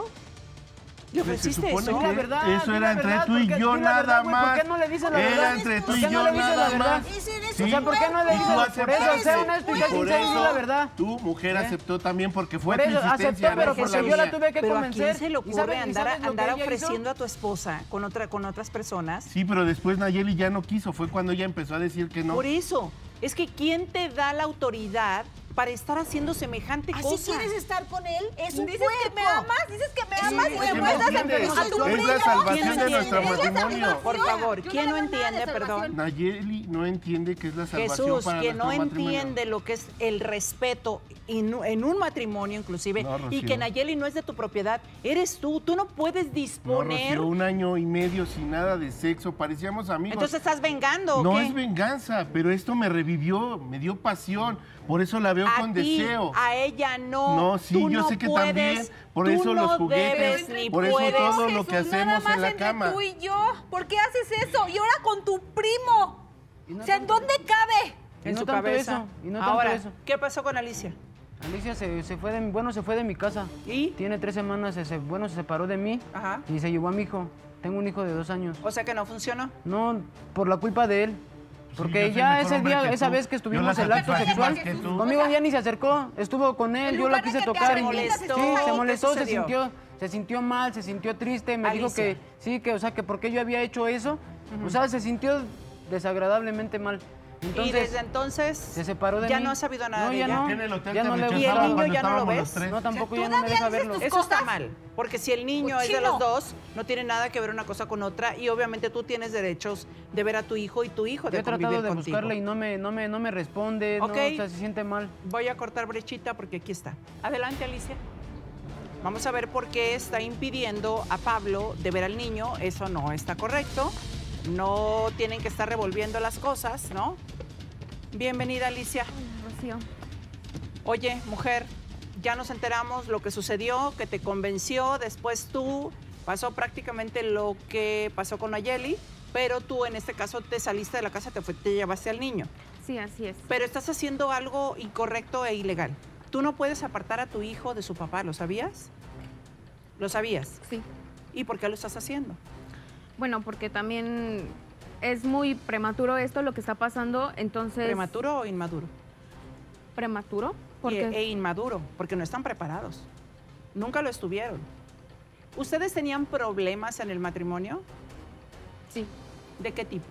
¿Le Se ofreciste supone eso? que La verdad, eso di era la entre verdad, tú y ¿por qué? yo Di la verdad, nada güey, más. ¿por qué no le dices la Era verdad? entre tú ¿Por y qué no yo le dices la nada verdad? más. Ese eres Sí. un O sea, ¿por qué no le Y dices tú por eso? Sé aceptaste. honesto y Y sé por sincero y di la eso verdad. tu mujer aceptó también porque fue Por tu eso insistencia. aceptó, pero no fue porque la yo la mía. tuve que Pero ¿a convencer. quién se le ¿Y ocurre sabes andar lo que ella hizo? ofreciendo a tu esposa con otras personas? Sí, pero después Nayeli ya no quiso. Fue cuando ella empezó a decir que no. Por eso, es que ¿quién te da la autoridad para estar haciendo semejante ¿Así cosa? quieres estar con él? Es un Dices cuerpo. que me amas, dices que me amas y es me que no muestras entiendes. a tu Es primo. la salvación ¿Quién de nuestro entiende? matrimonio. Por favor, Yo ¿quién no le veo nada de entiende, perdón? salvación. Nayeli no entiende que es la salvación Jesús, para que no nuestro matrimonio. entiende lo que es el respeto en un matrimonio inclusive, No, y Rocío. que Nayeli no es de tu propiedad, eres tú no puedes No, disponer. Rocío, 1 año y medio sin nada de sexo, parecíamos amigos. Entonces estás vengando, ¿o no qué? es venganza, pero esto me revivió, me dio pasión, por eso la veo A con ti, deseo. a ella no. No, sí, Tú yo no sé que puedes, también, por tú eso los no juguetes, debes ni por eso puedes. todo lo que Jesús, nada hacemos más en la entre cama. tú y yo. ¿Por qué haces eso? Y ahora con tu primo. O sea, ¿en dónde cabe? Y En no su tanto cabeza. eso, y no tanto Ahora, eso. ¿qué pasó con Alicia? Alicia se fue de mi casa. ¿Y? Tiene 3 semanas, se separó de mí Ajá. y se llevó a mi hijo. Tengo un hijo de 2 años. O sea que no funcionó. No, por la culpa de él. Porque yo soy ya mejor ese hombre día, que esa tú. vez que Yo estuvimos la el acto satisfací sexual, más que tú. conmigo ya ni se acercó, estuvo con él, En yo la lugar de quise que te tocar. Se molestó. Sí, se ¿Qué molestó, se sucedió? sintió. se sintió mal, se sintió triste, me dijo que sí, que, o sea, que porque yo había hecho eso, o sea, se sintió desagradablemente mal. Entonces, y desde entonces se separó de ya mí. no has sabido nada de ella. No, En el hotel ya te no le rechazaba ¿Y el niño cuando ya no lo estábamos ves? los tres. No, tampoco ya no me deja verlo. Eso está mal, porque si el niño es de los dos, no tiene nada que ver una cosa con otra y obviamente tú tienes derechos de ver a tu hijo y tu hijo Yo de he tratado convivir de contigo. buscarle y no me responde, Ok. no, o sea, se siente mal. Voy a cortar brechita porque aquí está. Adelante, Alicia. Vamos a ver por qué está impidiendo a Pablo de ver al niño. Eso no está correcto. No tienen que estar revolviendo las cosas, ¿no? Bienvenida, Alicia. Rocío. Oye, mujer, ya nos enteramos lo que sucedió, que te convenció. Después tú pasó prácticamente lo que pasó con Nayeli, pero tú en este caso te saliste de la casa, te llevaste al niño. Sí, así es. Pero estás haciendo algo incorrecto e ilegal. Tú no puedes apartar a tu hijo de su papá, ¿lo sabías? ¿Lo sabías? Sí. ¿Y por qué lo estás haciendo? Bueno, porque también es muy prematuro esto, lo que está pasando, entonces... ¿Prematuro o inmaduro? ¿Prematuro? E inmaduro, porque no están preparados. Nunca lo estuvieron. ¿Ustedes tenían problemas en el matrimonio? Sí. ¿De qué tipo?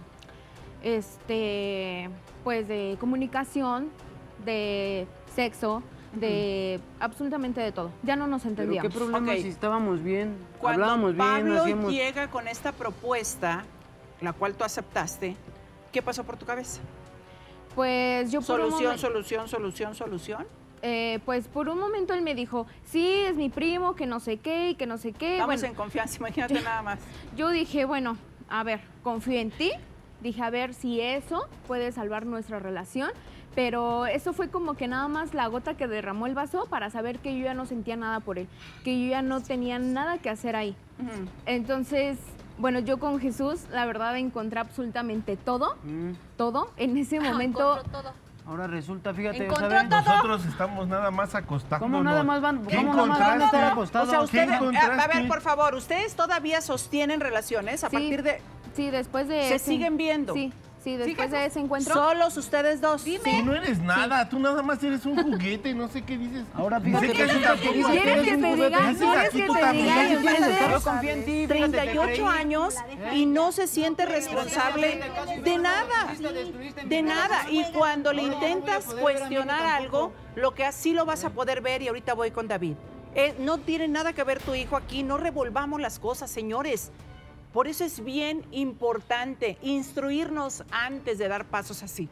Pues de comunicación, de sexo, de absolutamente de todo. Ya no nos Pero entendíamos. qué problema Ok. si estábamos bien, Cuando hablábamos bien, Pablo hacíamos... llega con esta propuesta, la cual tú aceptaste, ¿qué pasó por tu cabeza? Pues yo por un Solución. pues por un momento él me dijo, sí, es mi primo, que no sé qué y que no sé qué. Estamos Bueno, en confianza, imagínate nada más. yo dije, bueno, a ver, confío en ti. Dije, a ver si eso puede salvar nuestra relación. Pero eso fue como que nada más la gota que derramó el vaso para saber que yo ya no sentía nada por él, que yo ya no tenía nada que hacer ahí. Entonces, bueno, yo con Jesús, la verdad, encontré absolutamente todo, todo. En ese momento... Ahora resulta, fíjate, Encontró ¿sabes? todo. Nosotros estamos nada más acostándonos. ¿Cómo nada más van? ¿Qué ¿Cómo nada más van a estar encontraste? acostados? O sea, ustedes, ¿Qué encontraste? a ver, por favor, ¿ustedes todavía sostienen relaciones a Sí. partir de... Sí, después de... ¿Se ese- siguen viendo? Sí, sí, después Fíjate, de ese encuentro... ¿Solos ustedes dos? Tú no eres nada, tú nada más eres un juguete, no sé qué dices. Ahora Ni sé fíjate qué es una que dices que ¿Quieres eres que un te juguete. diga? Dices ¿Quieres aquí que tú te también. diga? Yo Enfrente- confío en ti, fíjate, te 38 creí. años y no se siente responsable de nada, de nada. Y cuando le intentas cuestionar algo, lo que así lo vas a poder ver, y ahorita voy con David. No tiene nada que ver tu hijo aquí, no revolvamos las cosas, señores. Por eso es bien importante instruirnos antes de dar pasos así.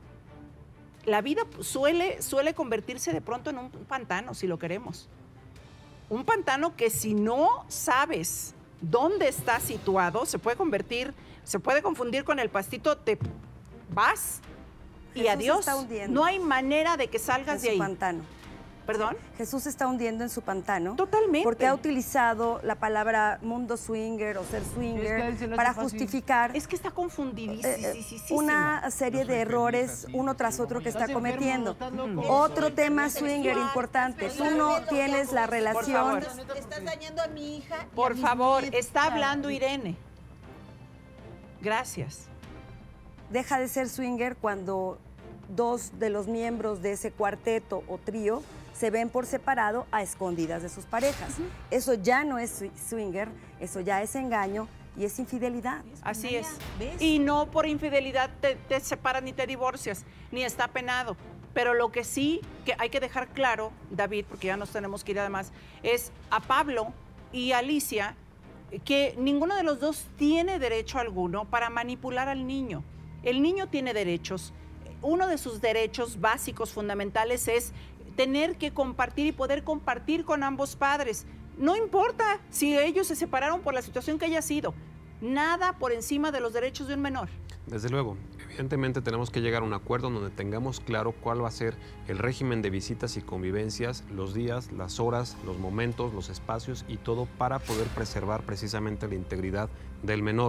La vida suele convertirse de pronto en un pantano, si lo queremos. Un pantano que si no sabes dónde está situado, se puede confundir con el pastito, te vas y Jesús adiós. está hundiendo. No hay manera de que salgas en de su ahí. pantano. ¿Perdón? Jesús se está hundiendo en su pantano. Totalmente. Porque ha utilizado la palabra mundo swinger o ser Es que a swinger él se le hace para fácil. justificar Es que está confundidísimo. una serie de errores uno tras otro que está Estás enfermo, cometiendo. estás loco. Otro tema swinger importante. Tú no tienes la relación. favor. Estás dañando a mi hija. y a Por mis favor, nietas. está hablando Irene. Gracias. Deja de ser swinger cuando dos de los miembros de ese cuarteto o trío se ven por separado a escondidas de sus parejas. Eso ya no es swinger, eso ya es engaño y es infidelidad. Así es. ¿Ves? Y no por infidelidad te separas ni te divorcias, ni está penado. Pero lo que sí que hay que dejar claro, David, porque ya nos tenemos que ir además, es a Pablo y a Alicia que ninguno de los dos tiene derecho alguno para manipular al niño. El niño tiene derechos. Uno de sus derechos básicos, fundamentales, es tener que compartir y poder compartir con ambos padres. No importa si ellos se separaron por la situación que haya sido. Nada por encima de los derechos de un menor. Desde luego, evidentemente tenemos que llegar a un acuerdo donde tengamos claro cuál va a ser el régimen de visitas y convivencias, los días, las horas, los momentos, los espacios y todo para poder preservar precisamente la integridad del menor.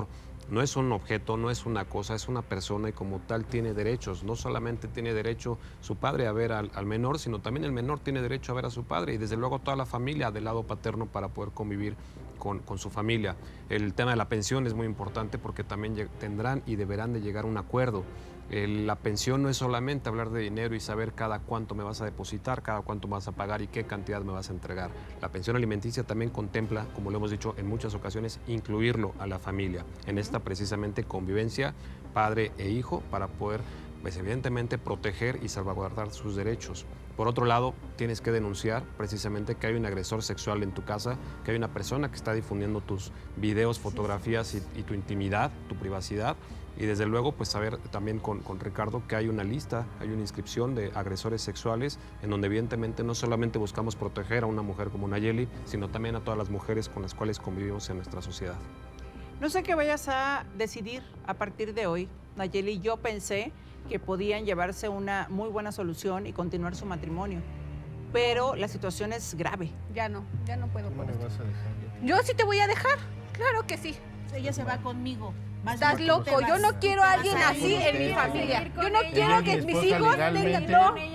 no es un objeto, no es una cosa, es una persona y como tal tiene derechos. No solamente tiene derecho su padre a ver al menor, sino también el menor tiene derecho a ver a su padre y desde luego toda la familia del lado paterno para poder convivir con su familia. El tema de la pensión es muy importante porque también tendrán y deberán de llegar a un acuerdo. La pensión no es solamente hablar de dinero y saber cada cuánto me vas a depositar, cada cuánto me vas a pagar y qué cantidad me vas a entregar. La pensión alimenticia también contempla, como lo hemos dicho en muchas ocasiones, incluirlo a la familia en esta precisamente convivencia padre e hijo para poder, pues evidentemente, proteger y salvaguardar sus derechos. Por otro lado, tienes que denunciar precisamente que hay un agresor sexual en tu casa, que hay una persona que está difundiendo tus videos, fotografías y tu intimidad, tu privacidad. Y desde luego, pues saber también con Ricardo que hay una lista, hay una inscripción de agresores sexuales en donde evidentemente no solamente buscamos proteger a una mujer como Nayeli, sino también a todas las mujeres con las cuales convivimos en nuestra sociedad. No sé qué vayas a decidir a partir de hoy, Nayeli. Yo pensé que podían llevarse una muy buena solución y continuar su matrimonio, pero la situación es grave. Ya no puedo con esto. vas a dejar? Yo sí te voy a dejar, claro que sí. Ella se va conmigo. Estás loco, yo no quiero a alguien así en mi familia. Yo no quiero que mis hijos tengan...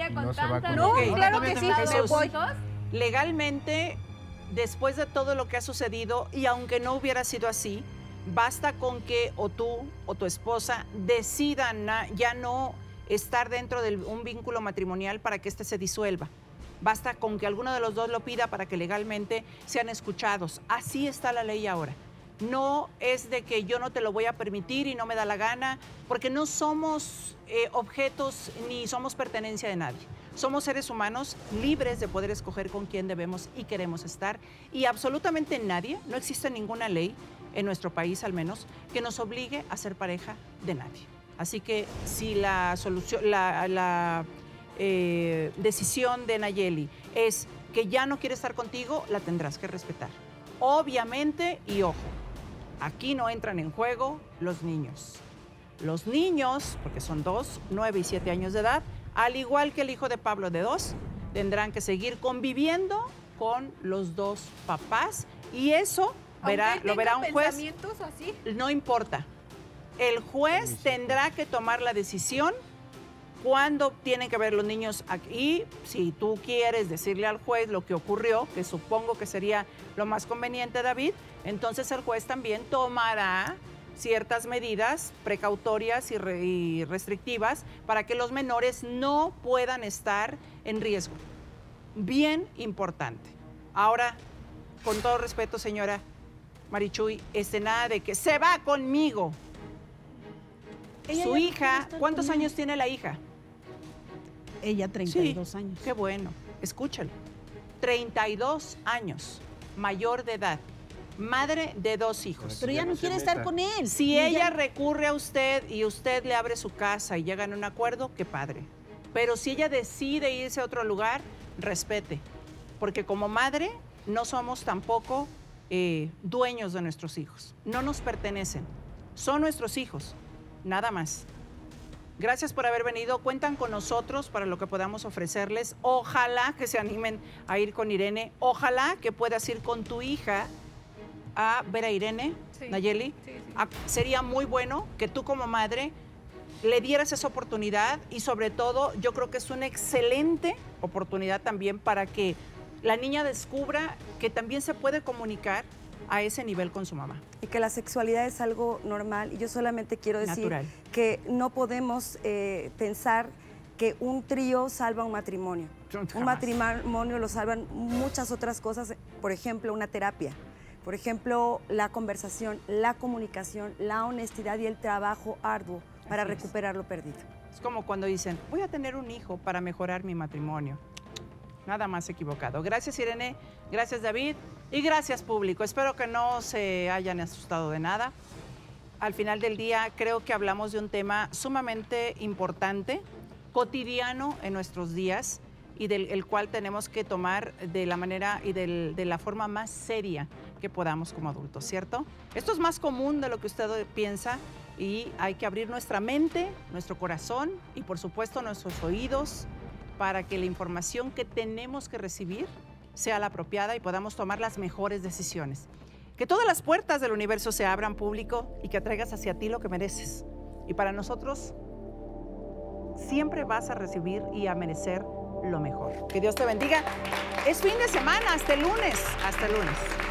No, claro que sí, me voy. Legalmente, después de todo lo que ha sucedido, y aunque no hubiera sido así, basta con que o tú o tu esposa decidan ya no estar dentro de un vínculo matrimonial para que éste se disuelva. Basta con que alguno de los dos lo pida para que legalmente sean escuchados. Así está la ley ahora. No es de que yo no te lo voy a permitir y no me da la gana, porque no somos objetos ni somos pertenencia de nadie. Somos seres humanos libres de poder escoger con quién debemos y queremos estar. Y absolutamente nadie, no existe ninguna ley, en nuestro país al menos, que nos obligue a ser pareja de nadie. Así que si la decisión de Nayeli es que ya no quiere estar contigo, la tendrás que respetar. Obviamente, y ojo, aquí no entran en juego los niños. Los niños, porque son 2, 9 y 7 años de edad, al igual que el hijo de Pablo de 2, tendrán que seguir conviviendo con los dos papás y eso lo verá un juez. Así. No importa. El juez tendrá que tomar la decisión cuándo tienen que ver los niños aquí. Si tú quieres decirle al juez lo que ocurrió, que supongo que sería lo más conveniente, David, entonces el juez también tomará ciertas medidas precautorias y restrictivas para que los menores no puedan estar en riesgo. Bien importante. Ahora, con todo respeto, señora Marichuy, nada de que se va conmigo. Su hija, ¿cuántos años tiene la hija? Ella 32 años. Qué bueno, escúchalo. 32 años, mayor de edad, madre de 2 hijos. Pero ella no quiere estar con él. Si ella recurre a usted y usted le abre su casa y llegan a un acuerdo, qué padre. Pero si ella decide irse a otro lugar, respete. Porque como madre no somos tampoco dueños de nuestros hijos. No nos pertenecen. Son nuestros hijos, nada más. Gracias por haber venido. Cuentan con nosotros para lo que podamos ofrecerles. Ojalá que se animen a ir con Irene. Ojalá que puedas ir con tu hija a ver a Irene, sí, Nayeli. Sí, sí. Sería muy bueno que tú como madre le dieras esa oportunidad y sobre todo yo creo que es una excelente oportunidad también para que la niña descubra que también se puede comunicar a ese nivel con su mamá. Y que la sexualidad es algo normal. Y yo solamente quiero decir natural, que no podemos pensar que un trío salva un matrimonio. Un matrimonio lo salvan muchas otras cosas, por ejemplo, una terapia. Por ejemplo, la conversación, la comunicación, la honestidad y el trabajo arduo para recuperar lo perdido. Es como cuando dicen, voy a tener un hijo para mejorar mi matrimonio. Nada más equivocado. Gracias, Irene. Gracias, David. Y gracias, público. Espero que no se hayan asustado de nada. Al final del día, creo que hablamos de un tema sumamente importante, cotidiano en nuestros días y del cual tenemos que tomar de la manera y de la forma más seria que podamos como adultos, ¿cierto? Esto es más común de lo que usted piensa y hay que abrir nuestra mente, nuestro corazón y, por supuesto, nuestros oídos para que la información que tenemos que recibir sea la apropiada y podamos tomar las mejores decisiones. Que todas las puertas del universo se abran, público, y que atraigas hacia ti lo que mereces. Y para nosotros, siempre vas a recibir y a merecer lo mejor. Que Dios te bendiga. Es fin de semana, hasta el lunes. Hasta el lunes.